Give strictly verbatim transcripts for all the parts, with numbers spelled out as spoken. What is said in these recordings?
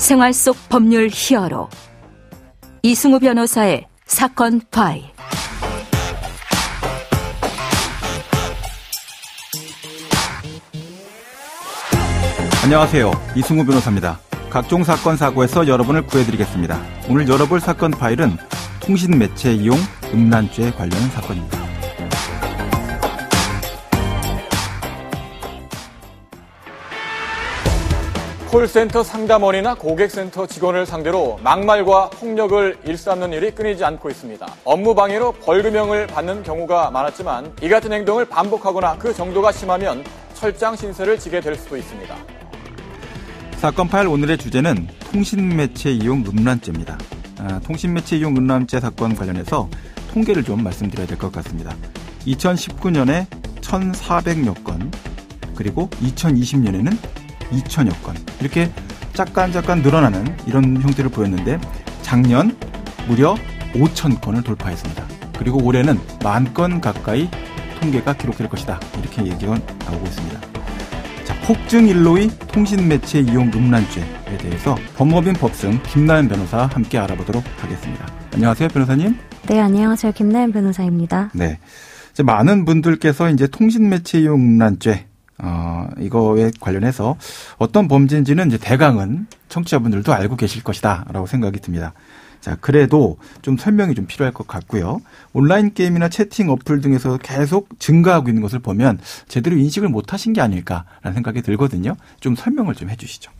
생활 속 법률 히어로 이승우 변호사의 사건 파일. 안녕하세요. 이승우 변호사입니다. 각종 사건 사고에서 여러분을 구해드리겠습니다. 오늘 열어볼 사건 파일은 통신매체 이용 음란죄에 관련한 사건입니다. 콜센터 상담원이나 고객센터 직원을 상대로 막말과 폭력을 일삼는 일이 끊이지 않고 있습니다. 업무 방해로 벌금형을 받는 경우가 많았지만 이 같은 행동을 반복하거나 그 정도가 심하면 철장 신세를 지게 될 수도 있습니다. 사건 파일 오늘의 주제는 통신매체 이용 음란죄입니다. 아, 통신매체 이용 음란죄 사건 관련해서 통계를 좀 말씀드려야 될 것 같습니다. 이천십구 년에 천사백여 건, 그리고 이천이십 년에는 이천여 건, 이렇게 잠깐-잠깐 늘어나는 이런 형태를 보였는데 작년 무려 오천 건을 돌파했습니다. 그리고 올해는 만 건 가까이 통계가 기록될 것이다, 이렇게 얘기가 나오고 있습니다. 자, 폭증 일로의 통신매체 이용 음란죄에 대해서 법무법인 법승 김나연 변호사와 함께 알아보도록 하겠습니다. 안녕하세요, 변호사님. 네, 안녕하세요. 김나연 변호사입니다. 네, 이제 많은 분들께서 이제 통신매체 이용 음란죄 어, 이거에 관련해서 어떤 범죄인지는 이제 대강은 청취자분들도 알고 계실 것이다 라고 생각이 듭니다. 자, 그래도 좀 설명이 좀 필요할 것 같고요. 온라인 게임이나 채팅 어플 등에서 계속 증가하고 있는 것을 보면 제대로 인식을 못 하신 게 아닐까라는 생각이 들거든요. 좀 설명을 좀 해 주시죠.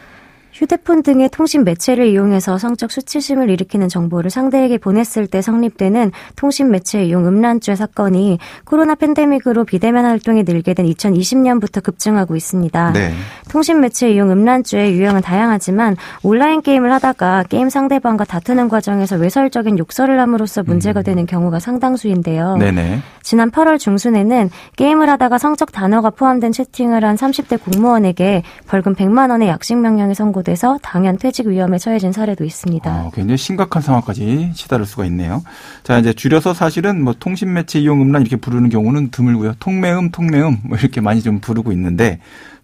휴대폰 등의 통신 매체를 이용해서 성적 수치심을 일으키는 정보를 상대에게 보냈을 때 성립되는 통신 매체 이용 음란죄 사건이 코로나 팬데믹으로 비대면 활동이 늘게 된 이천이십 년부터 급증하고 있습니다. 네. 통신 매체 이용 음란죄의 유형은 다양하지만 온라인 게임을 하다가 게임 상대방과 다투는 과정에서 외설적인 욕설을 함으로써 문제가 되는 경우가 상당수인데요. 네네. 지난 팔월 중순에는 게임을 하다가 성적 단어가 포함된 채팅을 한 삼십 대 공무원에게 벌금 백만 원의 약식 명령이 선고 돼서 당연 퇴직 위험에 처해진 사례도 있습니다. 어, 굉장히 심각한 상황까지 치달을 수가 있네요. 자, 이제 줄여서 사실은 뭐 통신매체 이용 음란 이렇게 부르는 경우는 드물고요. 통매음, 통매음 뭐 이렇게 많이 좀 부르고 있는데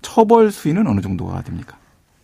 처벌 수위는 어느 정도가 됩니까?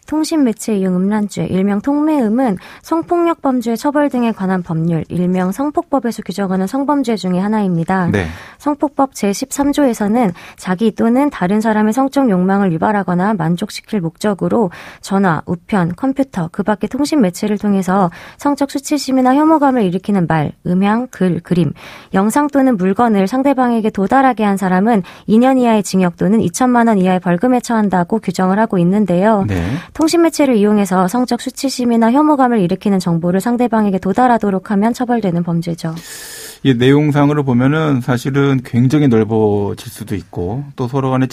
통신매체 이용 음란죄, 일명 통매음은 성폭력 범죄 처벌 등에 관한 법률, 일명 성폭법에서 규정하는 성범죄 중에 하나입니다. 네. 성폭법 제십삼 조에서는 자기 또는 다른 사람의 성적 욕망을 유발하거나 만족시킬 목적으로 전화, 우편, 컴퓨터, 그 밖의 통신매체를 통해서 성적 수치심이나 혐오감을 일으키는 말, 음향, 글, 그림, 영상 또는 물건을 상대방에게 도달하게 한 사람은 이 년 이하의 징역 또는 이천만 원 이하의 벌금에 처한다고 규정을 하고 있는데요. 네. 통신매체를 이용해서 성적 수치심이나 혐오감을 일으키는 정보를 상대방에게 도달하도록 하면 처벌되는 범죄죠. 이 내용상으로 보면은 사실은 굉장히 넓어질 수도 있고 또 서로 간에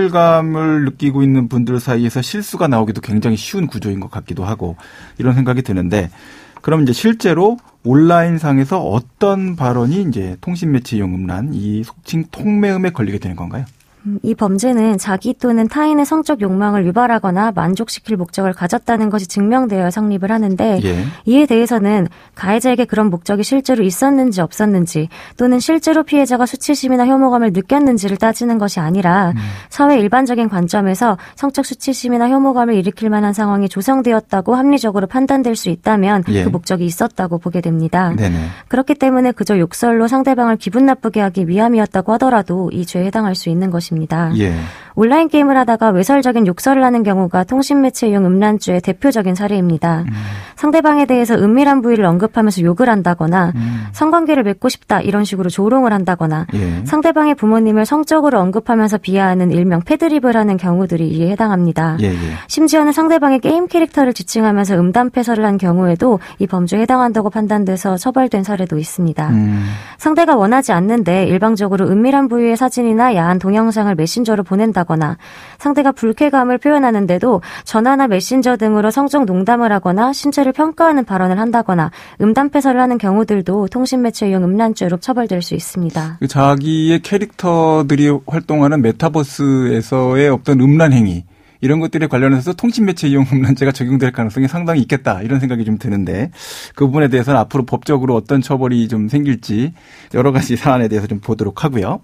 친밀감을 느끼고 있는 분들 사이에서 실수가 나오기도 굉장히 쉬운 구조인 것 같기도 하고 이런 생각이 드는데, 그럼 이제 실제로 온라인상에서 어떤 발언이 이제 통신매체 이용 음란, 이 속칭 통매음에 걸리게 되는 건가요? 이 범죄는 자기 또는 타인의 성적 욕망을 유발하거나 만족시킬 목적을 가졌다는 것이 증명되어야 성립을 하는데 예. 이에 대해서는 가해자에게 그런 목적이 실제로 있었는지 없었는지 또는 실제로 피해자가 수치심이나 혐오감을 느꼈는지를 따지는 것이 아니라 음. 사회 일반적인 관점에서 성적 수치심이나 혐오감을 일으킬 만한 상황이 조성되었다고 합리적으로 판단될 수 있다면 예. 그 목적이 있었다고 보게 됩니다. 네네. 그렇기 때문에 그저 욕설로 상대방을 기분 나쁘게 하기 위함이었다고 하더라도 이 죄에 해당할 수 있는 것입니다. 예. 온라인 게임을 하다가 외설적인 욕설을 하는 경우가 통신매체 이용 음란죄의 대표적인 사례입니다. 음. 상대방에 대해서 은밀한 부위를 언급하면서 욕을 한다거나 음. 성관계를 맺고 싶다 이런 식으로 조롱을 한다거나 예. 상대방의 부모님을 성적으로 언급하면서 비하하는 일명 패드립을 하는 경우들이 이에 해당합니다. 예예. 심지어는 상대방의 게임 캐릭터를 지칭하면서 음담패설을 한 경우에도 이 범죄에 해당한다고 판단돼서 처벌된 사례도 있습니다. 음. 상대가 원하지 않는데 일방적으로 은밀한 부위의 사진이나 야한 동영상을 메신저로 보낸다거나 상대가 불쾌감을 표현하는데도 전화나 메신저 등으로 성적 농담을 하거나 신체를 평가하는 발언을 한다거나 음담패설을 하는 경우들도 통신매체 이용 음란죄로 처벌될 수 있습니다. 자기의 캐릭터들이 활동하는 메타버스에서의 어떤 음란 행위 이런 것들에 관련해서 통신매체 이용 음란죄가 적용될 가능성이 상당히 있겠다 이런 생각이 좀 드는데 그 부분에 대해서는 앞으로 법적으로 어떤 처벌이 좀 생길지 여러 가지 사안에 대해서 좀 보도록 하고요.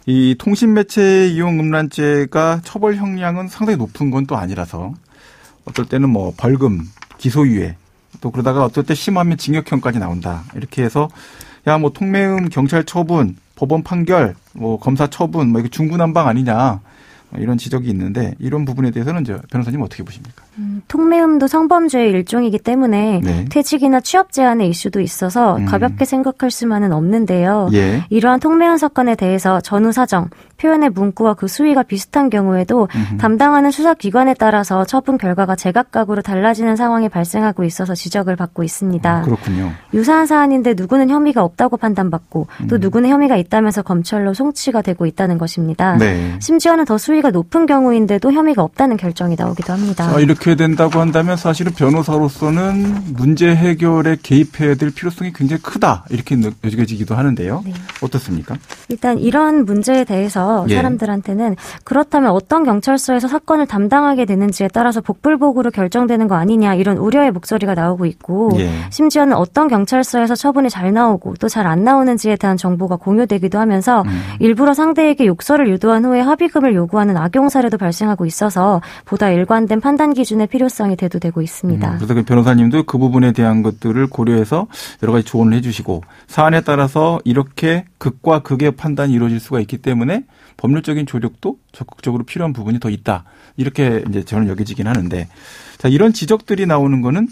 이 통신매체 이용 음란죄가 처벌 형량은 상당히 높은 건 또 아니라서 어떨 때는 뭐 벌금, 기소유예, 또 그러다가 어떨 때 심하면 징역형까지 나온다. 이렇게 해서 야, 뭐 통매음 경찰 처분, 법원 판결, 뭐 검사 처분, 뭐 이거 중구난방 아니냐. 이런 지적이 있는데 이런 부분에 대해서는 저 변호사님 어떻게 보십니까? 음, 통매음도 성범죄의 일종이기 때문에 네. 퇴직이나 취업 제한의 이슈도 있어서 음. 가볍게 생각할 수만은 없는데요. 예. 이러한 통매음 사건에 대해서 전후 사정, 표현의 문구와 그 수위가 비슷한 경우에도 음흠. 담당하는 수사기관에 따라서 처분 결과가 제각각으로 달라지는 상황이 발생하고 있어서 지적을 받고 있습니다. 아, 그렇군요. 유사한 사안인데 누구는 혐의가 없다고 판단받고 음. 또 누구는 혐의가 있다면서 검찰로 송치가 되고 있다는 것입니다. 네. 심지어는 더 수위가 높은 경우인데도 혐의가 없다는 결정이 나오기도 합니다. 자, 이렇게 된다고 한다면 사실은 변호사로서는 문제 해결에 개입해야 될 필요성이 굉장히 크다 이렇게 여겨지기도 하는데요. 네. 어떻습니까? 일단 이런 문제에 대해서 예. 사람들한테는 그렇다면 어떤 경찰서에서 사건을 담당하게 되는지에 따라서 복불복으로 결정되는 거 아니냐 이런 우려의 목소리가 나오고 있고 예. 심지어는 어떤 경찰서에서 처분이 잘 나오고 또 잘 안 나오는지에 대한 정보가 공유되기도 하면서 음. 일부러 상대에게 욕설을 유도한 후에 합의금을 요구하는 악용 사례도 발생하고 있어서 보다 일관된 판단 기준의 필요성이 대두되고 있습니다. 음, 그래서 그 변호사님도 그 부분에 대한 것들을 고려해서 여러 가지 조언을 해 주시고 사안에 따라서 이렇게 극과 극의 판단이 이루어질 수가 있기 때문에 법률적인 조력도 적극적으로 필요한 부분이 더 있다. 이렇게 이제 저는 여겨지긴 하는데 자, 이런 지적들이 나오는 거는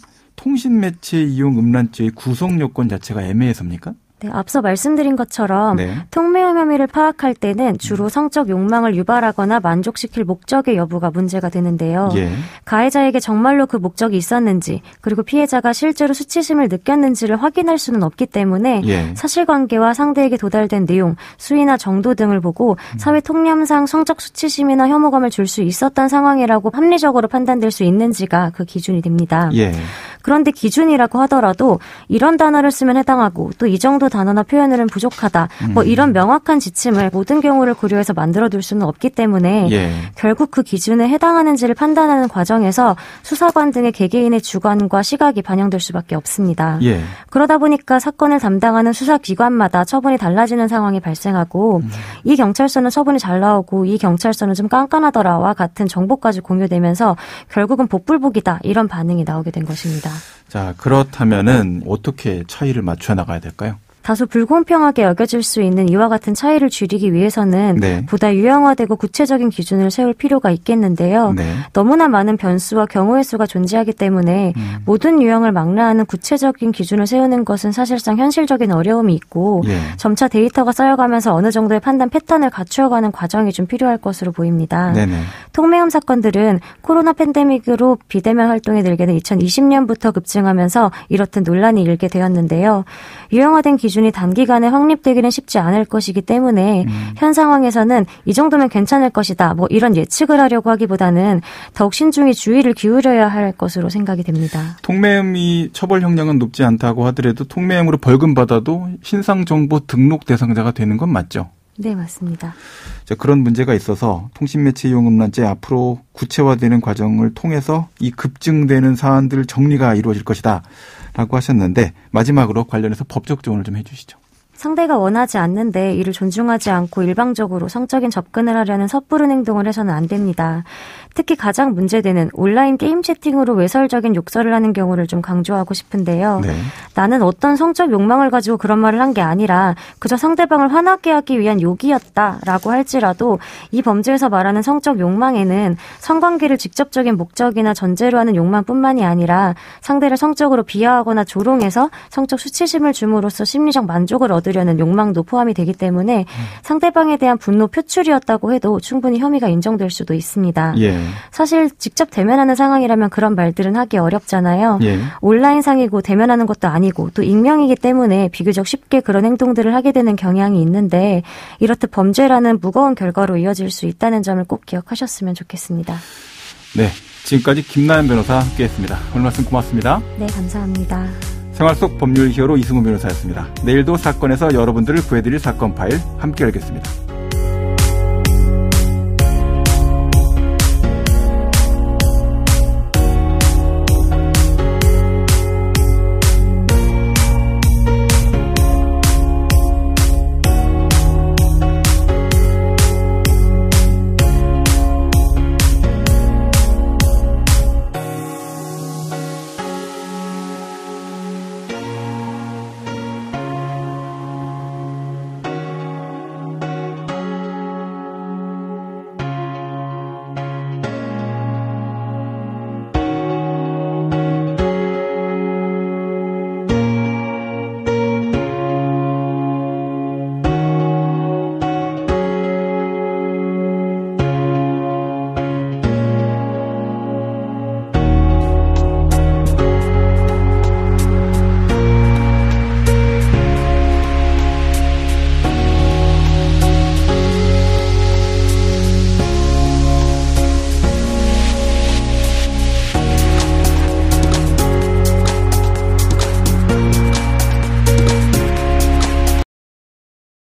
통신매체 이용 음란죄의 구성 요건 자체가 애매해서입니까? 네, 앞서 말씀드린 것처럼 네. 통매음 혐의를 파악할 때는 주로 성적 욕망을 유발하거나 만족시킬 목적의 여부가 문제가 되는데요. 예. 가해자에게 정말로 그 목적이 있었는지 그리고 피해자가 실제로 수치심을 느꼈는지를 확인할 수는 없기 때문에 예. 사실관계와 상대에게 도달된 내용, 수위나 정도 등을 보고 사회 통념상 성적 수치심이나 혐오감을 줄 수 있었던 상황이라고 합리적으로 판단될 수 있는지가 그 기준이 됩니다. 예. 그런데 기준이라고 하더라도 이런 단어를 쓰면 해당하고 또 이 정도 단어나 표현으로는 부족하다. 음. 뭐 이런 명확한 지침을 모든 경우를 고려해서 만들어둘 수는 없기 때문에 예. 결국 그 기준에 해당하는지를 판단하는 과정에서 수사관 등의 개개인의 주관과 시각이 반영될 수밖에 없습니다. 예. 그러다 보니까 사건을 담당하는 수사기관마다 처분이 달라지는 상황이 발생하고 음. 이 경찰서는 처분이 잘 나오고 이 경찰서는 좀 깐깐하더라와 같은 정보까지 공유되면서 결국은 복불복이다. 이런 반응이 나오게 된 것입니다. 자, 그렇다면은 어떻게 차이를 맞춰 나가야 될까요? 다소 불공평하게 여겨질 수 있는 이와 같은 차이를 줄이기 위해서는 네. 보다 유형화되고 구체적인 기준을 세울 필요가 있겠는데요. 네. 너무나 많은 변수와 경우의 수가 존재하기 때문에 음. 모든 유형을 망라하는 구체적인 기준을 세우는 것은 사실상 현실적인 어려움이 있고 예. 점차 데이터가 쌓여가면서 어느 정도의 판단 패턴을 갖추어가는 과정이 좀 필요할 것으로 보입니다. 네네. 통매음 사건들은 코로나 팬데믹으로 비대면 활동이 늘게 된 이천이십 년부터 급증하면서 이렇듯 논란이 일게 되었는데요. 유형화된 기준이 단기간에 확립되기는 쉽지 않을 것이기 때문에 음. 현 상황에서는 이 정도면 괜찮을 것이다. 뭐 이런 예측을 하려고 하기보다는 더욱 신중히 주의를 기울여야 할 것으로 생각이 됩니다. 통매음이 처벌 형량은 높지 않다고 하더라도 통매음으로 벌금 받아도 신상정보 등록 대상자가 되는 건 맞죠? 네, 맞습니다. 자, 그런 문제가 있어서 통신매체 이용 음란죄 앞으로 구체화되는 과정을 통해서 이 급증되는 사안들 정리가 이루어질 것이다 라고 하셨는데 마지막으로 관련해서 법적 조언을 좀 해 주시죠. 상대가 원하지 않는데 이를 존중하지 않고 일방적으로 성적인 접근을 하려는 섣부른 행동을 해서는 안 됩니다. 특히 가장 문제되는 온라인 게임 채팅으로 외설적인 욕설을 하는 경우를 좀 강조하고 싶은데요. 네. 나는 어떤 성적 욕망을 가지고 그런 말을 한 게 아니라 그저 상대방을 화나게 하기 위한 욕이었다라고 할지라도 이 범죄에서 말하는 성적 욕망에는 성관계를 직접적인 목적이나 전제로 하는 욕망뿐만이 아니라 상대를 성적으로 비하하거나 조롱해서 성적 수치심을 줌으로써 심리적 만족을 얻으려는 욕망도 포함이 되기 때문에 상대방에 대한 분노 표출이었다고 해도 충분히 혐의가 인정될 수도 있습니다. 예. 사실 직접 대면하는 상황이라면 그런 말들은 하기 어렵잖아요. 예. 온라인상이고 대면하는 것도 아니고 또 익명이기 때문에 비교적 쉽게 그런 행동들을 하게 되는 경향이 있는데 이렇듯 범죄라는 무거운 결과로 이어질 수 있다는 점을 꼭 기억하셨으면 좋겠습니다. 네, 지금까지 김나연 변호사 함께했습니다. 오늘 말씀 고맙습니다. 네, 감사합니다. 생활 속 법률 히어로 이승우 변호사였습니다. 내일도 사건에서 여러분들을 구해드릴 사건 파일 함께 열겠습니다.